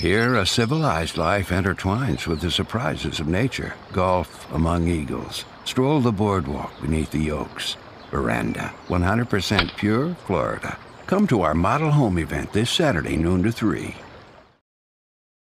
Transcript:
Here, a civilized life intertwines with the surprises of nature. Golf among eagles. Stroll the boardwalk beneath the oaks. Veranda, 100% pure Florida. Come to our model home event this Saturday, noon to 3.